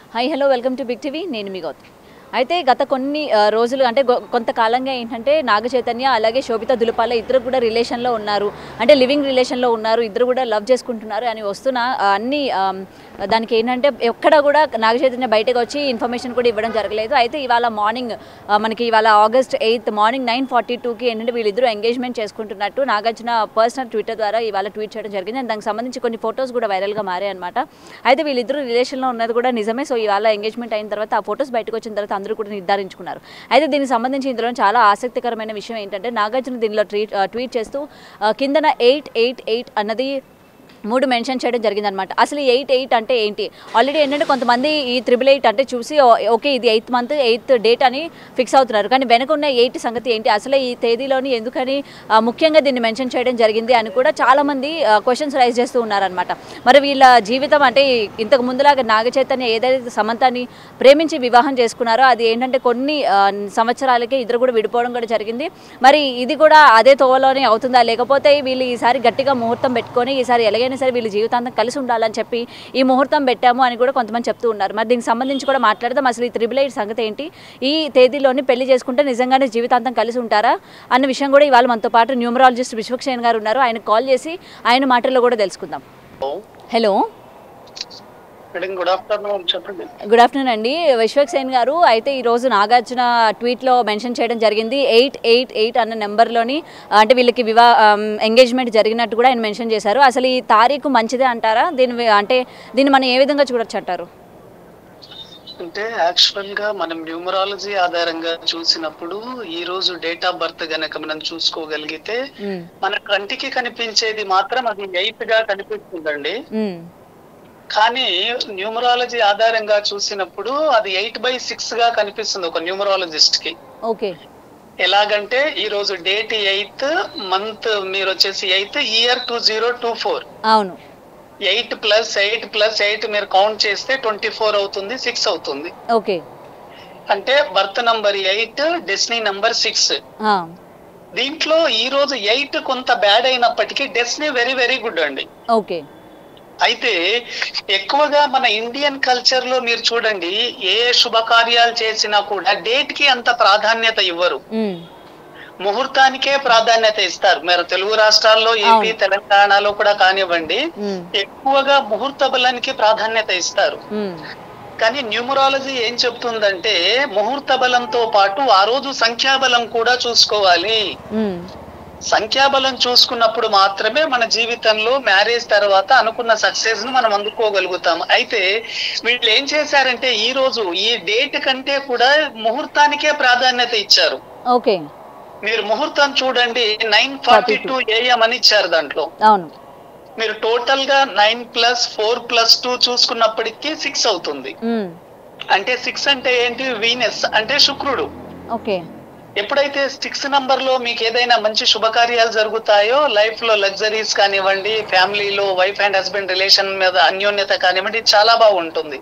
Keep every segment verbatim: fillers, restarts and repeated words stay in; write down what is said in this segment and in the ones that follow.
Hi hello welcome to Big TV. నేను మీ గౌతమ్. అయితే గత కొన్ని రోజులు అంటే కొంతకాలంగా ఏంటంటే నాగ చైతన్య అలాగే శోభిత దులుపాల ఇద్దరు కూడా రిలేషన్లో ఉన్నారు, అంటే లివింగ్ రిలేషన్లో ఉన్నారు, ఇద్దరు కూడా లవ్ చేసుకుంటున్నారు అని వస్తున్న అన్ని దానికి ఏంటంటే ఎక్కడ కూడా నాగ చైతన్య బయటకు వచ్చి ఇన్ఫర్మేషన్ కూడా ఇవ్వడం జరగలేదు. అయితే ఇవాళ మార్నింగ్ మనకి ఇవాళ August eighth morning nine forty టూకి ఏంటంటే వీళ్ళిద్దరూ ఎంగేజ్మెంట్ చేసుకుంటున్నట్టు నాగార్జున పర్సనల్ ట్విట్టర్ ద్వారా ఇవాళ ట్వీట్ చేయడం జరిగింది. అండ్ దానికి సంబంధించి కొన్ని ఫొటోస్ కూడా వైరల్గా మారాయి అనమాట. అయితే వీళ్ళిద్దరూ రిలేషన్లో ఉన్నది కూడా నిజమే. సో ఇవాళ ఎంగేజ్మెంట్ అయిన తర్వాత ఆ ఫొటోస్ బయటకు వచ్చిన తర్వాత అందరూ కూడా నిర్ధారించుకున్నారు. అయితే దీనికి సంబంధించి ఇందులో చాలా ఆసక్తికరమైన విషయం ఏంటంటే నాగార్జున దీనిలో ట్వీట్ ట్వీట్ చేస్తూ కిందన ఎయిట్ ఎయిట్ ఎయిట్ అన్నది మూడు మెన్షన్ చేయడం జరిగిందనమాట. అసలు ఈ ఎయిట్ ఎయిట్ అంటే ఏంటి? ఆల్రెడీ ఏంటంటే కొంతమంది ఈ త్రిబుల్ ఎయిట్ అంటే చూసి ఓకే ఇది ఎయిత్ మంత్ ఎయిత్ డేట్ అని ఫిక్స్ అవుతున్నారు. కానీ వెనక ఉన్న ఎయిట్ సంగతి ఏంటి, అసలు ఈ తేదీలోని ఎందుకని ముఖ్యంగా దీన్ని మెన్షన్ చేయడం జరిగింది అని కూడా చాలామంది క్వశ్చన్స్ రైజ్ చేస్తూ ఉన్నారనమాట. మరి వీళ్ళ జీవితం అంటే ఇంతకు ముందులాగా నాగ చైతన్య ఏదైతే సమంతని ప్రేమించి వివాహం చేసుకున్నారో అది ఏంటంటే కొన్ని సంవత్సరాలకే ఇద్దరు కూడా విడిపోవడం కూడా జరిగింది. మరి ఇది కూడా అదే తోవలోనే అవుతుందా, లేకపోతే వీళ్ళు ఈసారి గట్టిగా ముహూర్తం పెట్టుకొని ఈసారి ఎలాగైనా సరే వీళ్ళు జీవితాంతం కలిసి ఉండాలని చెప్పి ఈ ముహూర్తం పెట్టాము అని కూడా కొంతమంది చెప్తూ ఉన్నారు. మరి దీనికి సంబంధించి కూడా మాట్లాడదాం. అసలు ఈ త్రిబుల్ ఎయిట్ సంగతి ఏంటి, ఈ తేదీలోని పెళ్లి చేసుకుంటే నిజంగానే జీవితాంతం కలిసి ఉంటారా అన్న విషయం కూడా ఇవాళ మనతో పాటు న్యూమరాలజిస్ట్ విశ్వక్సేన్ గారు ఉన్నారు. ఆయన కాల్ చేసి ఆయన మాటల్లో కూడా తెలుసుకుందాం. Hello, good afternoon. చెప్పండి. గుడ్ ఆఫ్టర్నూన్ అండి విశ్వక్సేన్ గారు. అయితే ఈరోజు నాగార్జున ట్వీట్లో మెన్షన్ చేయడం జరిగింది ఎయిట్ ఎయిట్ ఎయిట్ అన్న నెంబర్లోని అంటే వీళ్ళకి వివా ఎంగేజ్మెంట్ జరిగినట్టు కూడా ఆయన మెన్షన్ చేశారు. అసలు ఈ తారీఖు మంచిదే అంటారా? దీని అంటే దీన్ని మనం ఏ విధంగా చూడొచ్చు అంటారు? అంటే యాక్చువల్ గా మనం న్యూమరాలజీ ఆధారంగా చూసినప్పుడు ఈ రోజు డేట్ ఆఫ్ బర్త్ గనక మనం చూసుకోగలిగితే మన కంటికి కనిపించేది మాత్రం అది ఎయిత్ గా కనిపిస్తుందండి. కానీ న్యూమరాలజీ ఆధారంగా చూసినప్పుడు అది ఎయిట్ బై సిక్స్ గా కనిపిస్తుంది ఒక న్యూమరాలజిస్ట్ కి. ఓకే, ఎలాగంటే ఈ రోజు డేట్ ఎయిత్, మంత్ మీరు వచ్చేసి eighth, year two zero two four. అవును, eight plus eight plus eight మీరు కౌంట్ చేస్తే ట్వంటీ ఫోర్ అవుతుంది, సిక్స్ అవుతుంది. ఓకే, అంటే birth number eight, destiny number six. దీంట్లో ఈ రోజు ఎయిట్ కొంత బ్యాడ్ అయినప్పటికీ డెస్టినీ వెరీ వెరీ గుడ్ అండి. ఓకే, అయితే ఎక్కువగా మన ఇండియన్ కల్చర్ లో మీరు చూడండి, ఏ శుభకార్యాలు చేసినా కూడా డేట్ కి అంత ప్రాధాన్యత ఇవ్వరు, ముహూర్తానికే ప్రాధాన్యత ఇస్తారు. మీరు తెలుగు రాష్ట్రాల్లో ఏపీ తెలంగాణలో కూడా కానివ్వండి ఎక్కువగా ముహూర్త బలానికి ప్రాధాన్యత ఇస్తారు. కానీ న్యూమరాలజీ ఏం చెప్తుందంటే ముహూర్త బలంతో పాటు ఆ రోజు సంఖ్యాబలం కూడా చూసుకోవాలి. సంఖ్యాబలం చూసుకున్నప్పుడు మాత్రమే మన జీవితంలో మ్యారేజ్ తర్వాత అనుకున్న సక్సెస్ ను మనం అందుకోగలుగుతాం. అయితే వీళ్ళు ఏం చేశారంటే ఈ రోజు ఈ డేట్ కంటే కూడా ముహూర్తానికే ప్రాధాన్యత ఇచ్చారు. ఓకే, మీరు ముహూర్తం చూడండి, నైన్ ఫార్టీ టూ ఏఎం అని ఇచ్చారు. దాంట్లో అవును మీరు టోటల్ గా nine plus four plus two చూసుకున్నప్పటికీ సిక్స్ అవుతుంది. అంటే సిక్స్ అంటే ఏంటి? వీనస్ అంటే శుక్రుడు. ఓకే, ఎప్పుడైతే సిక్స్ నంబర్ లో మీకు ఏదైనా మంచి శుభకార్యాలు జరుగుతాయో, లైఫ్ లో లగ్జరీస్ కానివ్వండి, ఫ్యామిలీలో వైఫ్ అండ్ హస్బెండ్ రిలేషన్ మీద అన్యోన్యత కానివ్వండి చాలా బాగుంటుంది.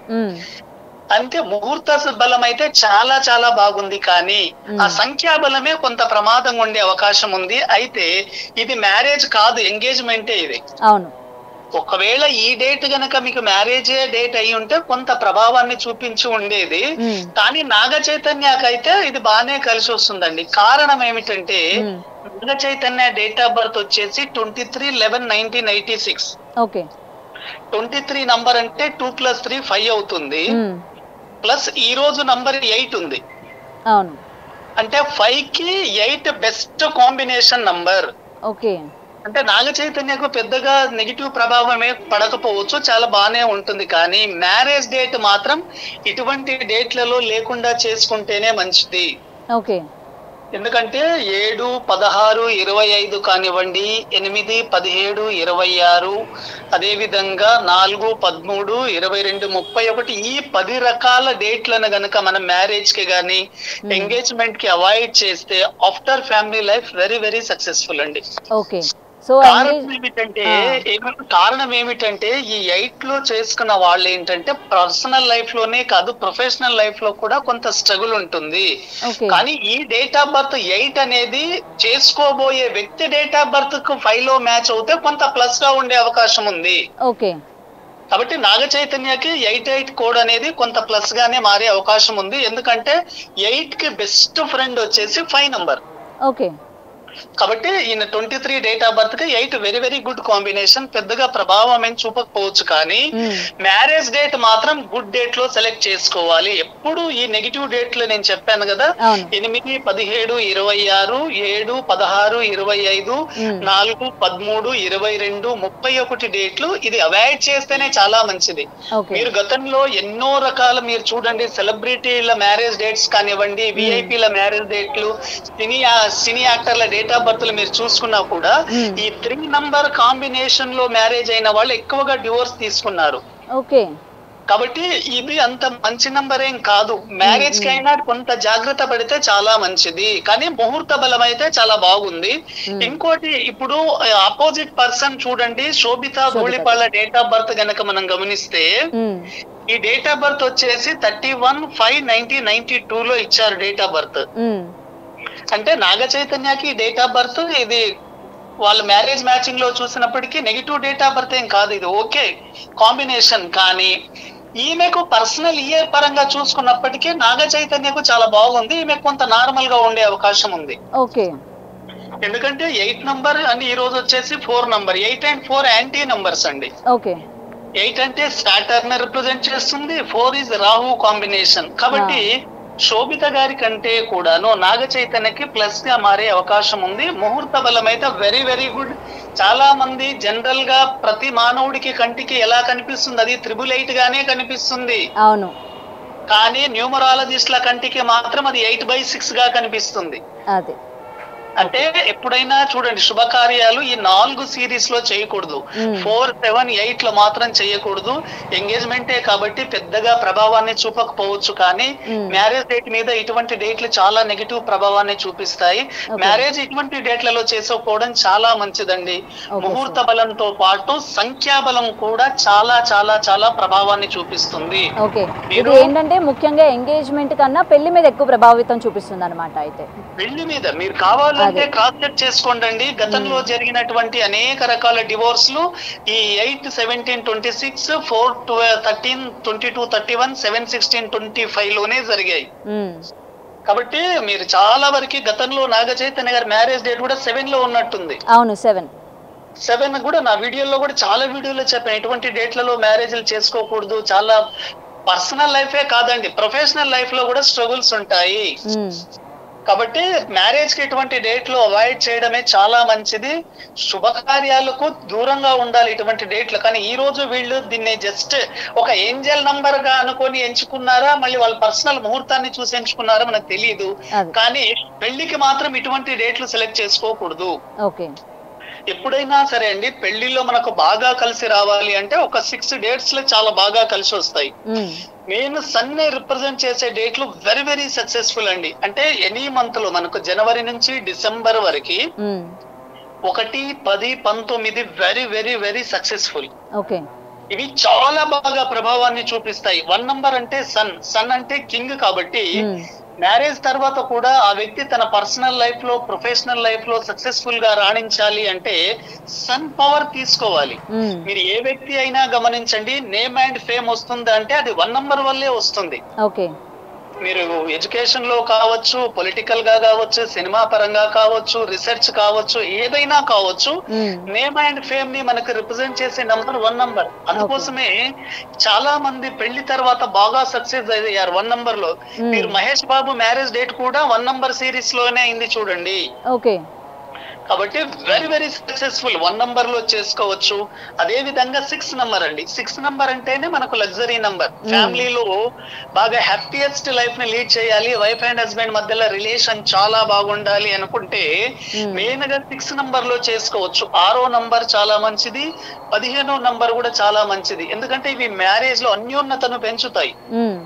అంటే ముహూర్త బలం అయితే చాలా చాలా బాగుంది. కానీ ఆ సంఖ్యా బలమే కొంత ప్రమాదం ఉండే అవకాశం ఉంది. అయితే ఇది మ్యారేజ్ కాదు, ఎంగేజ్మెంటే ఇది. అవును, ఒకవేళ ఈ డేట్ గనక మీకు మ్యారేజే డేట్ అయి ఉంటే కొంత ప్రభావాన్ని చూపించి ఉండేది. కానీ నాగ చైతన్యకైతే ఇది బాగానే కలిసి వస్తుందండి. కారణం ఏమిటంటే Naga Chaitanya date of birth వచ్చేసి twenty three eleven nineteen eighty six. Okay, twenty three number అంటే టూ ప్లస్ త్రీ ఫైవ్ అవుతుంది. ప్లస్ ఈ రోజు నంబర్ ఎయిట్ ఉంది. అవును, అంటే ఫైవ్ కి eight best combination number. Okay, అంటే నాగ చైతన్యకు పెద్దగా నెగిటివ్ ప్రభావమే పడకపోవచ్చు, చాలా బాగానే ఉంటుంది. కానీ మ్యారేజ్ డేట్ మాత్రం ఇటువంటి డేట్లలో లేకుండా చేసుకుంటేనే మంచిది. ఓకే, ఎందుకంటే ఏడు పదహారు ఇరవై ఐదు కానివ్వండి, ఎనిమిది పదిహేడు ఇరవై ఆరు, అదే విధంగా నాలుగు పదమూడు ఇరవై రెండు ముప్పై ఒకటి, ఈ పది రకాల డేట్లను గనక మనం మ్యారేజ్ కి గానీ ఎంగేజ్మెంట్ కి అవాయిడ్ చేస్తే after family life very very successful అండి. ఓకే, సో కారణం ఏమిటంటే కారణం ఏమిటంటే ఈ ఎయిట్ లో చేసుకున్న వాళ్ళు ఏంటంటే పర్సనల్ లైఫ్ లోనే కాదు ప్రొఫెషనల్ లైఫ్ లో కూడా కొంత స్ట్రగుల్ ఉంటుంది. కానీ ఈ డేట్ ఆఫ్ బర్త్ ఎయిట్ అనేది చేసుకోబోయే వ్యక్తి డేట్ ఆఫ్ బర్త్ కు ఫైవ్ లో మ్యాచ్ అవుతే కొంత ప్లస్ గా ఉండే అవకాశం ఉంది. ఓకే, కాబట్టి నాగ చైతన్యకి ఎయిట్ ఎయిట్ కోడ్ అనేది కొంత ప్లస్ గానే మారే అవకాశం ఉంది. ఎందుకంటే ఎయిట్ కి బెస్ట్ ఫ్రెండ్ వచ్చేసి ఫైవ్ నంబర్. ఓకే. కాబట్టి ఈయన twenty three date of birth కి eight very very good combination. పెద్దగా ప్రభావం ఏం చూపకపోవచ్చు, కానీ మ్యారేజ్ డేట్ మాత్రం గుడ్ డేట్ లో సెలెక్ట్ చేసుకోవాలి. ఎప్పుడు ఈ నెగిటివ్ డేట్ లో నేను చెప్పాను కదా, ఎనిమిది పదిహేడు ఇరవై ఆరు ఏడు పదహారు ఇరవై ఐదు నాలుగు పదమూడు ఇరవై రెండు ముప్పై ఒకటి డేట్లు ఇది అవాయిడ్ చేస్తేనే చాలా మంచిది. మీరు గతంలో ఎన్నో రకాల మీరు చూడండి సెలబ్రిటీల మ్యారేజ్ డేట్స్ కానివ్వండి, విఐపీల మ్యారేజ్ డేట్లు, సినీ సినీ యాక్టర్ల డేట్ ఆఫ్ బర్త్ మీరు చూసుకున్నా కూడా ఈ త్రీ నంబర్ కాంబినేషన్ లో మ్యారేజ్ అయిన వాళ్ళు ఎక్కువగా డివోర్స్ తీసుకున్నారు. ఓకే. కాబట్టి ఇది అంత మంచి నంబర్ ఏం కాదు. మ్యారేజ్ కి అయినా కొంత జాగ్రత్త పడితే చాలా మంచిది, కానీ ముహూర్త బలం అయితే చాలా బాగుంది. ఇంకోటి, ఇప్పుడు ఆపోజిట్ పర్సన్ చూడండి, Sobhita Dhulipala date of birth గనక మనం గమనిస్తే ఈ డేట్ ఆఫ్ బర్త్ వచ్చేసి thirty one five nineteen ninety two లో ఇచ్చారు డేట్ ఆఫ్ బర్త్. అంటే నాగ చైతన్యకి డేట్ ఆఫ్ బర్త్ ఇది వాళ్ళ మ్యారేజ్ మ్యాచింగ్ లో చూసినప్పటికీ నెగిటివ్ డేట్ ఆఫ్ బర్త్ ఏం కాదు, ఇది ఓకే కాంబినేషన్. కానీ ఈమెకు పర్సనల్ ఇయర్ పరంగా చూసుకున్నప్పటికీ నాగ చైతన్యకు చాలా బాగుంది, ఈమె కొంత నార్మల్ గా ఉండే అవకాశం ఉంది. ఓకే. ఎందుకంటే ఎయిట్ నంబర్ అని ఈ రోజు వచ్చేసి four number, eight and four anti numbers అండి. ఓకే. ఎయిట్ అంటే సాటర్న్ రిప్రజెంట్ చేస్తుంది, ఫోర్ ఇస్ రాహు కాంబినేషన్. కాబట్టి శోభిత గారి కంటే కూడాను నాగ చైతన్యకి ప్లస్ గా మారే అవకాశం ఉంది. ముహూర్త బలం అయితే వెరీ వెరీ గుడ్. చాలా మంది జనరల్ గా ప్రతి మానవుడికి కంటికి ఎలా కనిపిస్తుంది, అది త్రిబుల్ ఎయిట్ గానే కనిపిస్తుంది. అవును. కానీ న్యూమరాలజిస్ట్ల కంటికి మాత్రం అది ఎయిట్ బై సిక్స్ గా కనిపిస్తుంది. అదే అంటే ఎప్పుడైనా చూడండి, శుభకార్యాలు ఈ నాలుగు సిరీస్ లో చేయకూడదు, ఫోర్ సెవెన్ ఎయిట్ లో మాత్రం చేయకూడదు. ఎంగేజ్మెంటే కాబట్టి పెద్దగా ప్రభావాన్ని చూపకపోవచ్చు, కానీ మ్యారేజ్ డేట్ మీద ఇటువంటి డేట్లు చాలా నెగిటివ్ ప్రభావాన్ని చూపిస్తాయి. మ్యారేజ్ ఇటువంటి డేట్లలో చేసుకోవడం చాలా మంచిదండి. ముహూర్త బలంతో పాటు సంఖ్యాబలం కూడా చాలా చాలా చాలా ప్రభావాన్ని చూపిస్తుంది. ఏంటంటే ముఖ్యంగా ఎంగేజ్మెంట్ కన్నా పెళ్లి మీద ఎక్కువ ప్రభావితం చూపిస్తుంది అనమాట. అయితే పెళ్లి మీద మీరు కావాలి అంటే క్రాస్ చెక్ చేసుకోండి. గతంలో జరిగినటువంటి అనేక రకాల డివోర్స్లు ఈ eight seventeen twenty six four thirteen twenty two thirty one seven sixteen twenty five లోనే జరిగాయి. కాబట్టి మీరు చాలా వరకు గతంలో నాగ చైతన్య గారి మ్యారేజ్ డేట్ కూడా సెవెన్ లో ఉన్నట్టుంది. అవును, సెవెన్ సెవెన్ కూడా నా వీడియోలో కూడా చాలా వీడియోలో చెప్పాను, ఎటువంటి డేట్లలో మ్యారేజ్లు చేసుకోకూడదు. చాలా పర్సనల్ లైఫే కాదండి, ప్రొఫెషనల్ లైఫ్ లో కూడా స్ట్రగుల్స్ ఉంటాయి. కాబట్టి మ్యారేజ్ కి ఇటువంటి డేట్ లో అవాయిడ్ చేయడమే చాలా మంచిది. శుభకార్యాలకు దూరంగా ఉండాలి ఇటువంటి డేట్లు. కానీ ఈ రోజు వీళ్ళు దీన్ని జస్ట్ ఒక ఏంజల్ నంబర్ గా అనుకొని ఎంచుకున్నారా, మళ్ళీ వాళ్ళ పర్సనల్ ముహూర్తాన్ని చూసి ఎంచుకున్నారా మనకు తెలియదు. కానీ పెళ్లికి మాత్రం ఇటువంటి డేట్లు సెలెక్ట్ చేసుకోకూడదు. ఎప్పుడైనా సరే అండి, పెళ్లిలో మనకు బాగా కలిసి రావాలి అంటే ఒక సిక్స్ డేట్స్ లో చాలా బాగా కలిసి వస్తాయి. మెయిన్ సన్ ని రిప్రజెంట్ చేసే డేట్లు వెరీ వెరీ సక్సెస్ఫుల్ అండి. అంటే ఎనీ మంత్ లో మనకు జనవరి నుంచి డిసెంబర్ వరకు ఒకటి పది పంతొమ్మిది వెరీ వెరీ వెరీ సక్సెస్ఫుల్. ఇవి చాలా బాగా ప్రభావాన్ని చూపిస్తాయి. వన్ నంబర్ అంటే సన్, సన్ అంటే కింగ్. కాబట్టి మ్యారేజ్ తర్వాత కూడా ఆ వ్యక్తి తన పర్సనల్ లైఫ్ లో ప్రొఫెషనల్ లైఫ్ లో సక్సెస్ఫుల్ గా రాణించాలి అంటే సన్ పవర్ తీసుకోవాలి. మీరు ఏ వ్యక్తి అయినా గమనించండి, నేమ్ అండ్ ఫేమ్ వస్తుంది అంటే అది వన్ నంబర్ వల్లే వస్తుంది. మీరు ఎడ్యుకేషన్ లో కావచ్చు, పొలిటికల్ గా కావచ్చు, సినిమా పరంగా కావచ్చు, రీసెర్చ్ కావచ్చు, ఏదైనా కావచ్చు, నేమ్ అండ్ ఫేమ్ ని మనకు రిప్రజెంట్ చేసే నంబర్ వన్ నంబర్. అందుకోసమే చాలా మంది పెళ్లి తర్వాత బాగా సక్సెస్ అయ్యారు వన్ నంబర్ లో. మీరు మహేష్ బాబు మ్యారేజ్ డేట్ కూడా వన్ నంబర్ సిరీస్ లోనే అయింది చూడండి. కాబట్టి very very successful one number లో చేసుకోవచ్చు. అదే విధంగా సిక్స్ నంబర్ అండి, సిక్స్ నంబర్ అంటేనే మనకు లగ్జరీ నంబర్. ఫ్యామిలీలో బాగా హ్యాపీయెస్ట్ లైఫ్ ని లీడ్ చేయాలి, వైఫ్ అండ్ హస్బెండ్ మధ్యలో రిలేషన్ చాలా బాగుండాలి అనుకుంటే మెయిన్ గా సిక్స్ నంబర్ లో చేసుకోవచ్చు. ఆరో నంబర్ చాలా మంచిది, పదిహేనో నంబర్ కూడా చాలా మంచిది. ఎందుకంటే ఇవి మ్యారేజ్ లో అన్యోన్యతను పెంచుతాయి.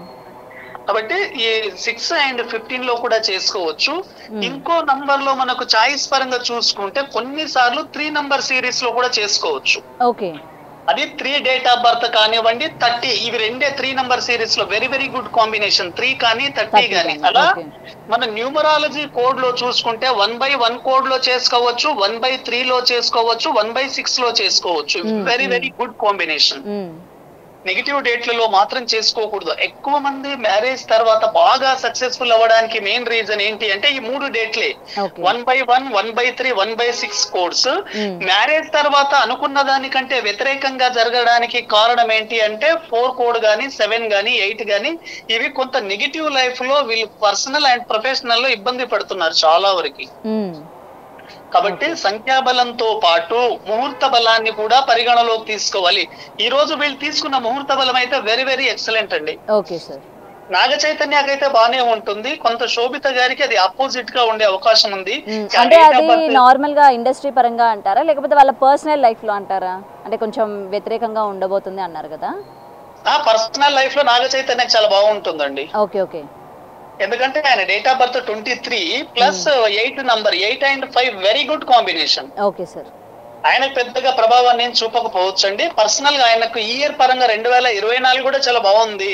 కాబట్టి ఈ సిక్స్ అండ్ ఫిఫ్టీన్ లో కూడా చేసుకోవచ్చు. ఇంకో నంబర్ లో మనకు చాయిస్ పరంగా చూసుకుంటే కొన్నిసార్లు త్రీ నంబర్ సిరీస్ లో కూడా చేసుకోవచ్చు. అది త్రీ డేట్ ఆఫ్ బర్త్ కానివ్వండి, థర్టీ, ఇవి రెండే త్రీ నంబర్ సిరీస్ లో very very good combination. Three కానీ థర్టీ కానీ. అలా మన న్యూమరాలజీ కోడ్ లో చూసుకుంటే వన్ బై వన్ కోడ్ లో చేసుకోవచ్చు, వన్ బై త్రీ లో చేసుకోవచ్చు, వన్ బై సిక్స్ లో చేసుకోవచ్చు. Very very good combination. Negative డేట్లలో మాత్రం చేసుకోకూడదు. ఎక్కువ మంది మ్యారేజ్ తర్వాత బాగా సక్సెస్ఫుల్ అవ్వడానికి మెయిన్ రీజన్ ఏంటి అంటే ఈ మూడు డేట్లే, one by one one by three one by six codes. Marriage తర్వాత అనుకున్న దానికంటే వ్యతిరేకంగా జరగడానికి కారణం ఏంటి అంటే ఫోర్ కోడ్ గానీ సెవెన్ గానీ ఎయిట్ గానీ ఇవి కొంత నెగిటివ్ లైఫ్ లో వీళ్ళు పర్సనల్ అండ్ ప్రొఫెషనల్ లో ఇబ్బంది పడుతున్నారు చాలా వరకు. కాబట్టి సంఖ్యాబలంతో పాటు ముహూర్త బలాన్ని కూడా పరిగణలోకి తీసుకోవాలి. ఈ రోజు వీళ్ళు తీసుకున్న ముహూర్త బలం అయితే వెరీ వెరీ ఎక్సలెంట్ అండి. Okay sir. నాగ చైతన్యకైతే బానే ఉంటుంది, కొంత శోభిత గారికి అది ఆపోజిట్ గా ఉండే అవకాశం ఉంది. అంటే అది నార్మల్ గా ఇండస్ట్రీ పరంగా అంటారా లేకపోతే వాళ్ళ పర్సనల్ లైఫ్ లో అంటారా? అంటే కొంచెం వ్యతిరేకంగా ఉండబోతుంది అన్నారు కదా. ఆ పర్సనల్ లైఫ్ లో నాగ చైతన్య చాలా బాగుంటుందండి. Okay okay. ఎందుకంటే ఆయన date of birth twenty three plus eight number eight and five very good combination. Okay sir. ఆయనకు పెద్దగా ప్రభావాన్ని ఏం చూపకపోవచ్చు అండి. పర్సనల్ గా ఆయనకు ఇయర్ పరంగా రెండు వేల ఇరవై నాలుగు కూడా చాలా బాగుంది.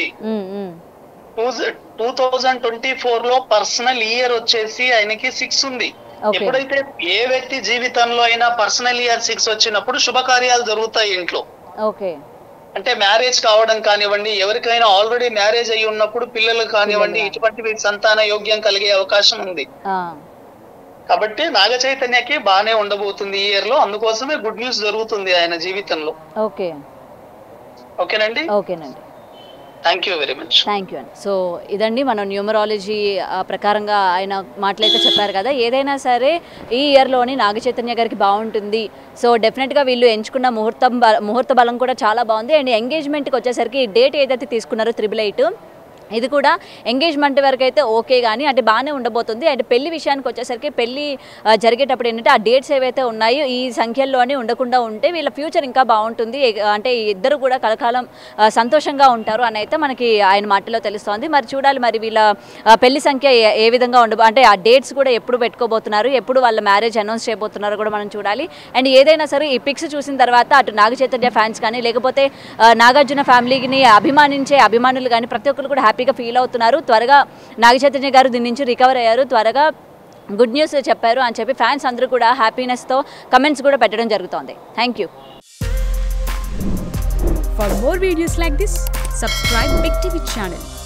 టూ థౌజండ్ ట్వంటీ ఫోర్ లో పర్సనల్ ఇయర్ వచ్చేసి ఆయనకి సిక్స్ ఉంది. ఎప్పుడైతే ఏ వ్యక్తి జీవితంలో అయినా పర్సనల్ ఇయర్ సిక్స్ వచ్చినప్పుడు శుభకార్యాలు జరుగుతాయి ఇంట్లో. ఓకే. అంటే మ్యారేజ్ కావడం కానివ్వండి, ఎవరికైనా ఆల్రెడీ మ్యారేజ్ అయ్యి ఉన్నప్పుడు పిల్లలు కానివ్వండి, ఇటువంటి సంతాన యోగ్యం కలిగే అవకాశం ఉంది. కాబట్టి నాగ చైతన్యకి బానే ఉండబోతుంది ఈ ఇయర్ లో, అందుకోసమే గుడ్ న్యూస్ జరుగుతుంది ఆయన జీవితంలో. ఓకే ఓకేనండి. ఓకేనండి. Thank you very much. Thank you అండి. సో ఇదండి మనం న్యూమరాలజీ ప్రకారంగా ఆయన మాటలైతే చెప్పారు కదా. ఏదైనా సరే ఈ ఇయర్లోని నాగ చైతన్య గారికి బాగుంటుంది. సో డెఫినెట్గా వీళ్ళు ఎంచుకున్న ముహూర్తం ముహూర్త బలం కూడా చాలా బాగుంది. అండ్ ఎంగేజ్మెంట్కి వచ్చేసరికి డేట్ ఏదైతే తీసుకున్నారో త్రిబుల్ ఎయిట్ ఇది కూడా ఎంగేజ్మెంట్ వరకు అయితే ఓకే కానీ అంటే బాగానే ఉండబోతుంది. అంటే పెళ్లి విషయానికి వచ్చేసరికి పెళ్లి జరిగేటప్పుడు ఏంటంటే ఆ డేట్స్ ఏవైతే ఉన్నాయో ఈ సంఖ్యల్లోనే ఉండకుండా ఉంటే వీళ్ళ ఫ్యూచర్ ఇంకా బాగుంటుంది. అంటే ఇద్దరు కూడా కలకాలం సంతోషంగా ఉంటారు అని అయితే మనకి ఆయన మాటలో తెలుస్తోంది. మరి చూడాలి మరి వీళ్ళ పెళ్లి సంఖ్య ఏ విధంగా ఉండ అంటే ఆ డేట్స్ కూడా ఎప్పుడు పెట్టుకోబోతున్నారు, ఎప్పుడు వాళ్ళ మ్యారేజ్ అనౌన్స్ చేయబోతున్నారో కూడా మనం చూడాలి. అండ్ ఏదైనా సరే ఈ పిక్స్ చూసిన తర్వాత అటు నాగ చైతన్య ఫ్యాన్స్ కానీ లేకపోతే నాగార్జున ఫ్యామిలీని అభిమానించే అభిమానులు కానీ ప్రతి ఒక్కరు కూడా హ్యాపీగా ఫీల్ అవుతున్నారు. త్వరగా నాగ చైతన్య గారు దీని నుంచి రికవర్ అయ్యారు, త్వరగా గుడ్ న్యూస్ చెప్పారు అని చెప్పి ఫ్యాన్స్ అందరూ కూడా హ్యాపీనెస్తో కమెంట్స్ కూడా పెట్టడం జరుగుతోంది. Thank you. For more videos like this, subscribe Big T V channel.